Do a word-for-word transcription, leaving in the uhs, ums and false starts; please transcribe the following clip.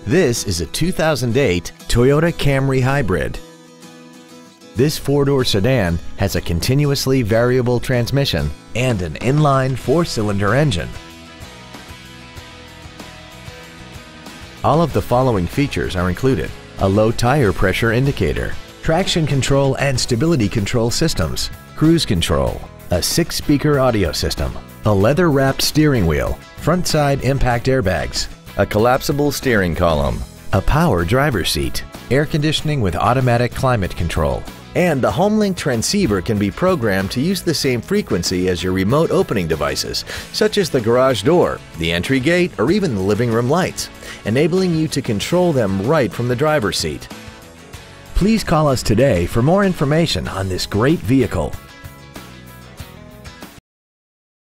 This is a two thousand eight Toyota Camry Hybrid. This four-door sedan has a continuously variable transmission and an inline four-cylinder engine. All of the following features are included: a low tire pressure indicator, traction control and stability control systems, cruise control, a six-speaker audio system, a leather-wrapped steering wheel, front side impact airbags, a collapsible steering column, a power driver's seat, air conditioning with automatic climate control, and the HomeLink transceiver can be programmed to use the same frequency as your remote opening devices, such as the garage door, the entry gate, or even the living room lights, enabling you to control them right from the driver's seat. Please call us today for more information on this great vehicle.